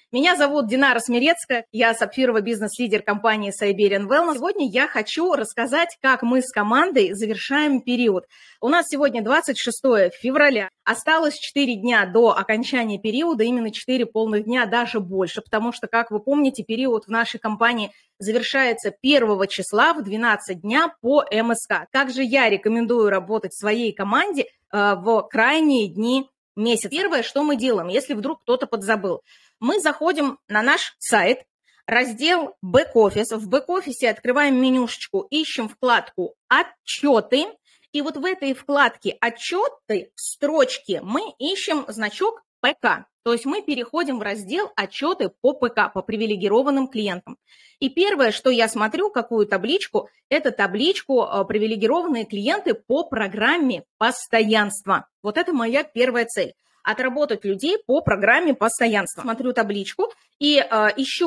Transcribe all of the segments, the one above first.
Меня зовут Динара Смирецкая, я сапфировый бизнес-лидер компании Siberian Wellness. Сегодня я хочу рассказать, как мы с командой завершаем период. У нас сегодня 26 февраля, осталось 4 дня до окончания периода, именно 4 полных дня, даже больше, потому что, как вы помните, период в нашей компании завершается 1 числа в 12 дня по МСК. Также я рекомендую работать своей команде в крайние дни месяца. Первое, что мы делаем, если вдруг кто-то подзабыл, мы заходим на наш сайт, раздел «Бэк-офис». В бэк-офисе открываем менюшечку, ищем вкладку «Отчеты». И вот в этой вкладке «Отчеты» в строчке мы ищем значок «ПК». То есть мы переходим в раздел «Отчеты по ПК», по привилегированным клиентам. И первое, что я смотрю, какую табличку, это табличку «Привилегированные клиенты по программе постоянства». Вот это моя первая цель. Отработать людей по программе постоянства. Смотрю табличку и ищу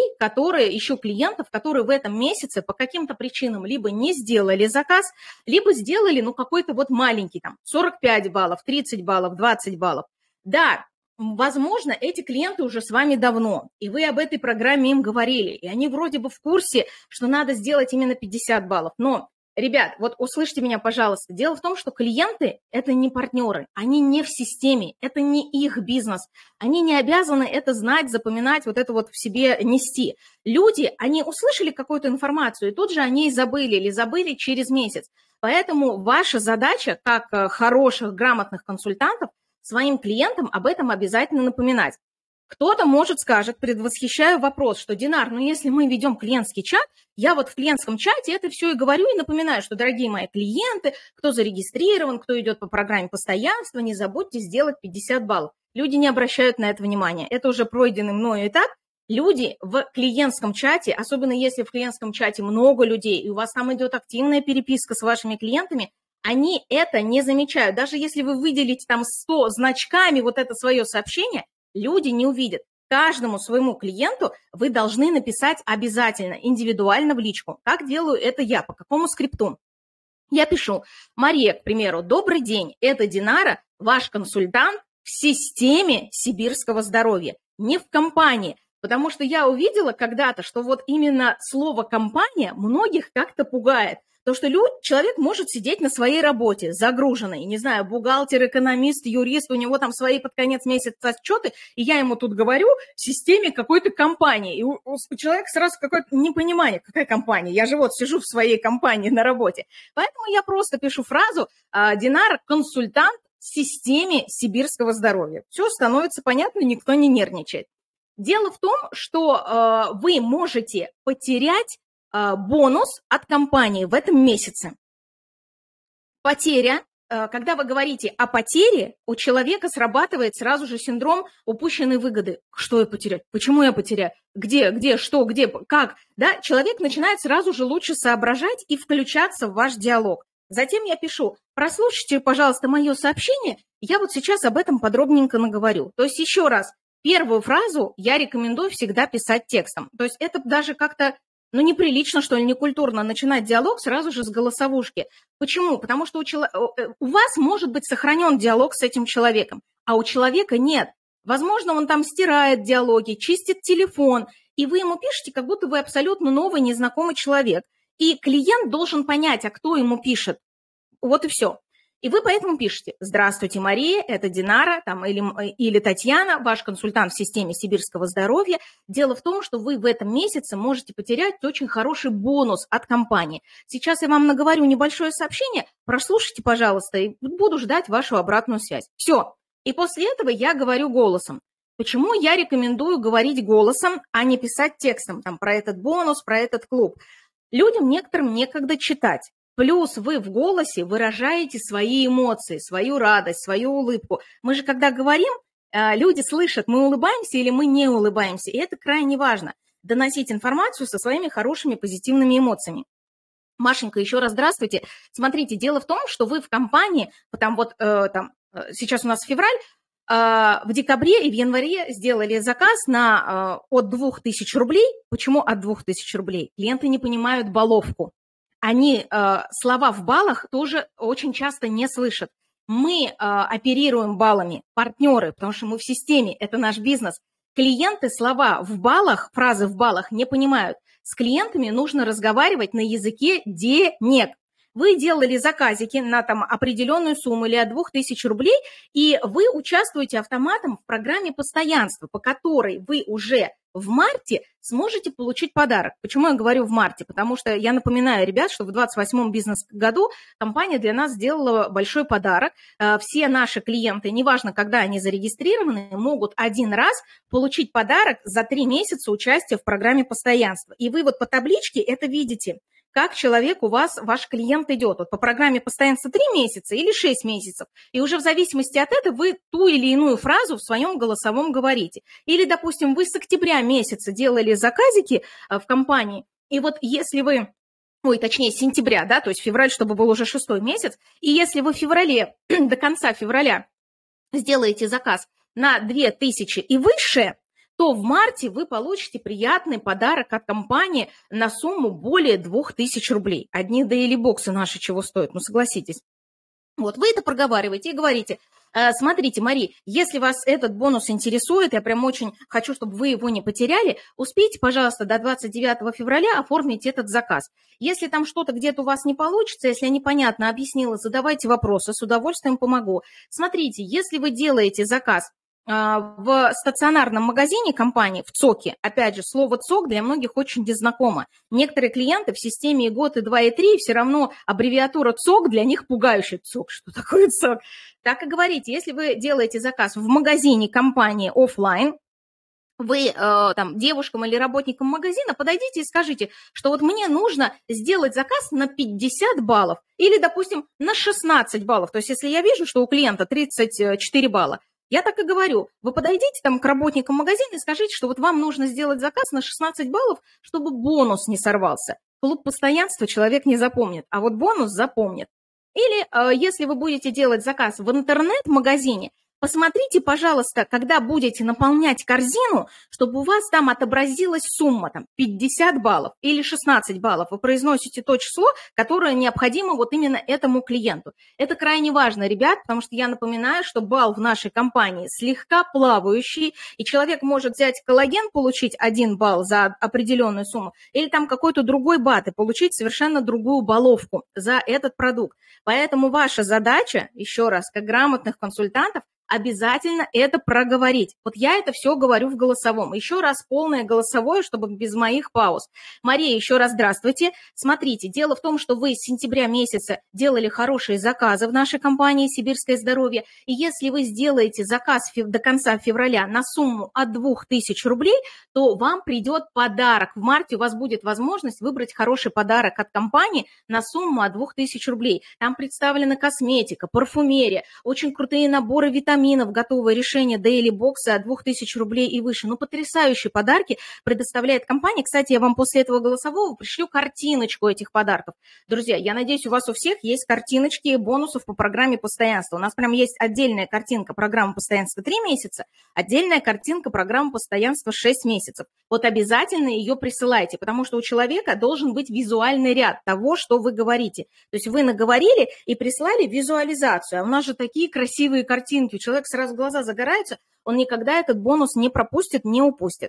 клиентов, которые в этом месяце по каким-то причинам либо не сделали заказ, либо сделали, какой-то вот маленький, 45 баллов, 30 баллов, 20 баллов. Да, возможно, эти клиенты уже с вами давно, и вы об этой программе им говорили, и они вроде бы в курсе, что надо сделать именно 50 баллов, но... Ребят, вот услышьте меня, пожалуйста. Дело в том, что клиенты – это не партнеры, они не в системе, это не их бизнес. Они не обязаны это знать, запоминать, вот это вот в себе нести. Люди, они услышали какую-то информацию, и тут же о ней забыли или забыли через месяц. Поэтому ваша задача, как хороших, грамотных консультантов, своим клиентам об этом обязательно напоминать. Кто-то, может, скажет, предвосхищаю вопрос, что, Динар, если мы ведем клиентский чат, я вот в клиентском чате это все и говорю, и напоминаю, что, дорогие мои клиенты, кто зарегистрирован, кто идет по программе постоянства, не забудьте сделать 50 баллов. Люди не обращают на это внимания. Это уже пройденный мною этап. Люди в клиентском чате, особенно если в клиентском чате много людей, и у вас там идет активная переписка с вашими клиентами, они это не замечают. Даже если вы выделите там 100 значками вот это свое сообщение, люди не увидят. Каждому своему клиенту вы должны написать обязательно, индивидуально в личку. Как делаю это я? По какому скрипту? Я пишу: Мария, к примеру, добрый день, это Динара, ваш консультант в системе сибирского здоровья, не в компании. Потому что я увидела когда-то, что вот именно слово «компания» многих как-то пугает. То, что человек может сидеть на своей работе, загруженный, не знаю, бухгалтер, экономист, юрист, у него там свои под конец месяца отчеты, и я ему тут говорю в системе какой-то компании. И у человека сразу какое-то непонимание, какая компания, я же вот сижу в своей компании на работе. Поэтому я просто пишу фразу «Динара, консультант в системе сибирского здоровья». Все становится понятно, никто не нервничает. Дело в том, что вы можете потерять бонус от компании в этом месяце. Потеря, когда вы говорите о потере, у человека срабатывает сразу же синдром упущенной выгоды. Что я потеряю? Почему я потеряю? Где, что, где, как? Да? Человек начинает сразу же лучше соображать и включаться в ваш диалог. Затем я пишу: прослушайте, пожалуйста, мое сообщение, я вот сейчас об этом подробненько наговорю. То есть еще раз, первую фразу я рекомендую всегда писать текстом. То есть это даже как-то неприлично, что ли, некультурно начинать диалог сразу же с голосовушки. Почему? Потому что у вас может быть сохранен диалог с этим человеком, а у человека нет. Возможно, он там стирает диалоги, чистит телефон, и вы ему пишете, как будто вы абсолютно новый, незнакомый человек. И клиент должен понять, а кто ему пишет. Вот и все. И вы поэтому пишете: здравствуйте, Мария, это Динара или Татьяна, ваш консультант в системе сибирского здоровья. Дело в том, что вы в этом месяце можете потерять очень хороший бонус от компании. Сейчас я вам наговорю небольшое сообщение, прослушайте, пожалуйста, и буду ждать вашу обратную связь. Все. И после этого я говорю голосом. Почему я рекомендую говорить голосом, а не писать текстом про этот бонус, про этот клуб? Людям некоторым некогда читать. Плюс вы в голосе выражаете свои эмоции, свою радость, свою улыбку. Мы же, когда говорим, люди слышат, мы улыбаемся или мы не улыбаемся. И это крайне важно. Доносить информацию со своими хорошими позитивными эмоциями. Машенька, еще раз здравствуйте. Смотрите, дело в том, что вы в компании, сейчас у нас февраль, в декабре и в январе сделали заказ от 2000 рублей. Почему от 2000 рублей? Клиенты не понимают балловку. Они слова в баллах тоже очень часто не слышат. Мы оперируем баллами, партнеры, потому что мы в системе, это наш бизнес. Клиенты слова в баллах, фразы в баллах не понимают. С клиентами нужно разговаривать на языке денег. Вы делали заказики на там определенную сумму или от 2000 рублей, и вы участвуете автоматом в программе постоянства, по которой вы уже в марте сможете получить подарок. Почему я говорю в марте? Потому что я напоминаю, ребят, что в 28-м бизнес-году компания для нас сделала большой подарок. Все наши клиенты, неважно, когда они зарегистрированы, могут один раз получить подарок за 3 месяца участия в программе постоянства. И вы вот по табличке это видите, как человек у вас, ваш клиент идет. Вот по программе постоянства 3 месяца или 6 месяцев. И уже в зависимости от этого вы ту или иную фразу в своем голосовом говорите. Или, допустим, вы с октября месяца делали заказики в компании, и вот если вы, точнее, с сентября, да, то есть февраль, чтобы был уже 6-й месяц, и если вы в феврале, до конца февраля сделаете заказ на 2000 и выше, то в марте вы получите приятный подарок от компании на сумму более 2000 рублей. Одни дейлибоксы наши чего стоят, ну согласитесь. Вот вы это проговариваете и говорите: смотрите, Мари, если вас этот бонус интересует, я прям очень хочу, чтобы вы его не потеряли, успейте, пожалуйста, до 29 февраля оформить этот заказ. Если там что-то где-то у вас не получится, если я непонятно объяснила, задавайте вопросы, с удовольствием помогу. Смотрите, если вы делаете заказ в стационарном магазине компании, в ЦОКе, опять же, слово ЦОК для многих очень незнакомо. Некоторые клиенты в системе ИГОТ и 2 и 3, все равно аббревиатура ЦОК для них пугающая. ЦОК, что такое ЦОК? Так и говорите, если вы делаете заказ в магазине компании офлайн, вы там девушкам или работникам магазина подойдите и скажите, что вот мне нужно сделать заказ на 50 баллов или, допустим, на 16 баллов. То есть если я вижу, что у клиента 34 балла, я так и говорю, вы подойдите там к работникам магазина и скажите, что вот вам нужно сделать заказ на 16 баллов, чтобы бонус не сорвался. Клуб постоянства человек не запомнит, а вот бонус запомнит. Или если вы будете делать заказ в интернет-магазине, посмотрите, пожалуйста, когда будете наполнять корзину, чтобы у вас там отобразилась сумма, там, 50 баллов или 16 баллов. Вы произносите то число, которое необходимо вот именно этому клиенту. Это крайне важно, ребят, потому что я напоминаю, что балл в нашей компании слегка плавающий, и человек может взять коллаген, получить 1 балл за определенную сумму, или там какой-то другой бат и получить совершенно другую балловку за этот продукт. Поэтому ваша задача, еще раз, как грамотных консультантов, обязательно это проговорить. Вот я это все говорю в голосовом. Еще раз полное голосовое, чтобы без моих пауз. Мария, еще раз здравствуйте. Смотрите, дело в том, что вы с сентября месяца делали хорошие заказы в нашей компании «Сибирское здоровье». И если вы сделаете заказ до конца февраля на сумму от 2000 рублей, то вам придет подарок. В марте у вас будет возможность выбрать хороший подарок от компании на сумму от 2000 рублей. Там представлена косметика, парфюмерия, очень крутые наборы витаминов, готовое решение Daily Box от 2000 рублей и выше. Ну, потрясающие подарки предоставляет компания. Кстати, я вам после этого голосового пришлю картиночку этих подарков. Друзья, я надеюсь, у вас у всех есть картиночки бонусов по программе постоянства. У нас прям есть отдельная картинка программы постоянства 3 месяца, отдельная картинка программы постоянства 6 месяцев. Вот обязательно ее присылайте, потому что у человека должен быть визуальный ряд того, что вы говорите. То есть вы наговорили и прислали визуализацию. А у нас же такие красивые картинки. У человека сразу глаза загораются, он никогда этот бонус не пропустит, не упустит.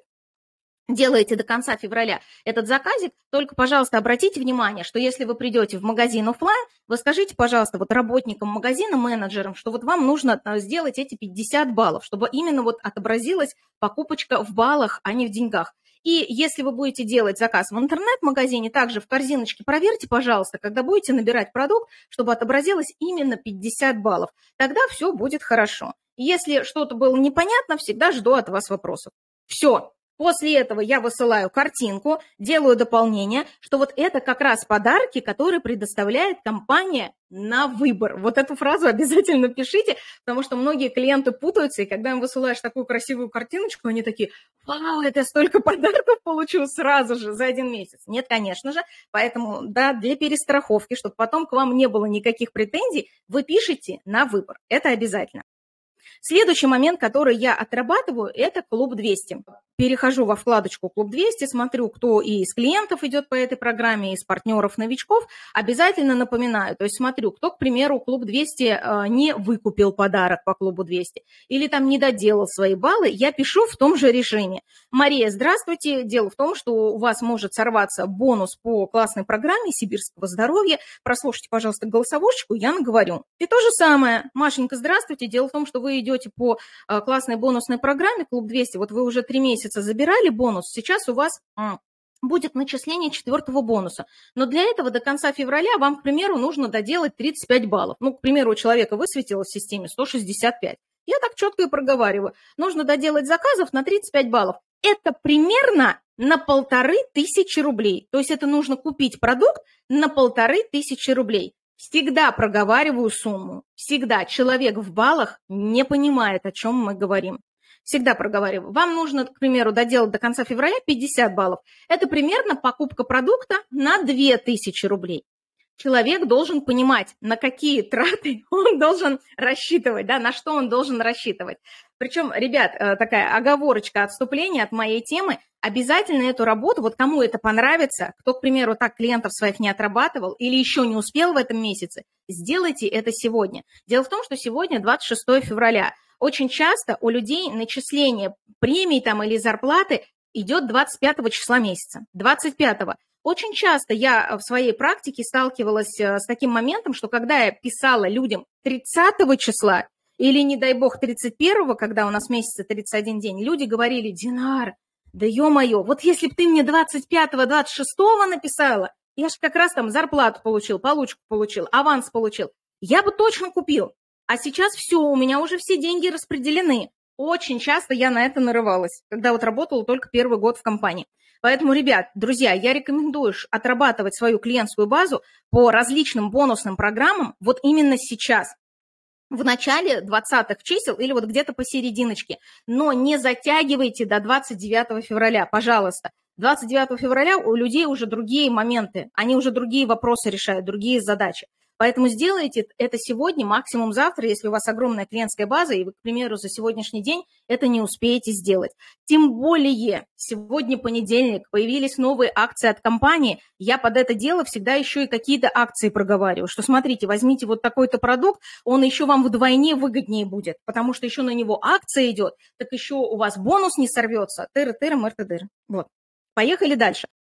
Делаете до конца февраля этот заказик, только, пожалуйста, обратите внимание, что если вы придете в магазин офлайн, вы скажите, пожалуйста, вот работникам магазина, менеджерам, что вот вам нужно сделать эти 50 баллов, чтобы именно вот отобразилась покупочка в баллах, а не в деньгах. И если вы будете делать заказ в интернет-магазине, также в корзиночке проверьте, пожалуйста, когда будете набирать продукт, чтобы отобразилось именно 50 баллов. Тогда все будет хорошо. Если что-то было непонятно, всегда жду от вас вопросов. Все. После этого я высылаю картинку, делаю дополнение, что вот это как раз подарки, которые предоставляет компания на выбор. Вот эту фразу обязательно пишите, потому что многие клиенты путаются, и когда им высылаешь такую красивую картиночку, они такие: вау, это я столько подарков получу сразу же за 1 месяц. Нет, конечно же, поэтому, да, для перестраховки, чтобы потом к вам не было никаких претензий, вы пишете на выбор. Это обязательно. Следующий момент, который я отрабатываю, это клуб 200. Перехожу во вкладочку «Клуб 200», смотрю, кто и из клиентов идет по этой программе, и из партнеров-новичков. Обязательно напоминаю, то есть смотрю, кто, к примеру, «Клуб 200» не выкупил подарок по «Клубу 200» или там не доделал свои баллы, я пишу в том же режиме. Мария, здравствуйте. Дело в том, что у вас может сорваться бонус по классной программе сибирского здоровья. Прослушайте, пожалуйста, голосовушечку, я наговорю. И то же самое. Машенька, здравствуйте. Дело в том, что вы идете по классной бонусной программе «Клуб 200». Вот вы уже 3 месяца забирали бонус, сейчас у вас будет начисление 4-го бонуса. Но для этого до конца февраля вам, к примеру, нужно доделать 35 баллов. Ну, к примеру, у человека высветилось в системе 165. Я так четко и проговариваю. Нужно доделать заказов на 35 баллов. Это примерно на 1500 рублей. То есть это нужно купить продукт на 1500 рублей. Всегда проговариваю сумму. Всегда человек в баллах не понимает, о чем мы говорим. Всегда проговариваю. Вам нужно, к примеру, доделать до конца февраля 50 баллов. Это примерно покупка продукта на 2000 рублей. Человек должен понимать, на какие траты он должен рассчитывать, да, на что он должен рассчитывать. Причем, ребят, такая оговорочка, отступление от моей темы. Обязательно эту работу, вот кому это понравится, кто, к примеру, так клиентов своих не отрабатывал или еще не успел в этом месяце, сделайте это сегодня. Дело в том, что сегодня 26 февраля. Очень часто у людей начисление премий там или зарплаты идет 25 числа месяца, 25-го. Очень часто я в своей практике сталкивалась с таким моментом, что когда я писала людям 30 числа или, не дай бог, 31-го, когда у нас в месяце 31 день, люди говорили: Динар, да ё-моё, вот если бы ты мне 25-го, 26-го написала, я же как раз там зарплату получил, получку получил, аванс получил, я бы точно купил. А сейчас все, у меня уже все деньги распределены. Очень часто я на это нарывалась, когда вот работала только первый год в компании. Поэтому, ребят, друзья, я рекомендую отрабатывать свою клиентскую базу по различным бонусным программам вот именно сейчас, в начале 20-х чисел или вот где-то посерединочке. Но не затягивайте до 29 февраля, пожалуйста. 29 февраля у людей уже другие моменты, они уже другие вопросы решают, другие задачи. Поэтому сделайте это сегодня, максимум завтра, если у вас огромная клиентская база, и вы, к примеру, за сегодняшний день это не успеете сделать. Тем более, сегодня понедельник, появились новые акции от компании, я под это дело всегда еще и какие-то акции проговариваю, что смотрите, возьмите вот такой-то продукт, он еще вам вдвойне выгоднее будет, потому что еще на него акция идет, так еще у вас бонус не сорвется, тыры-тыры, мыр-тыры. Вот. Поехали дальше.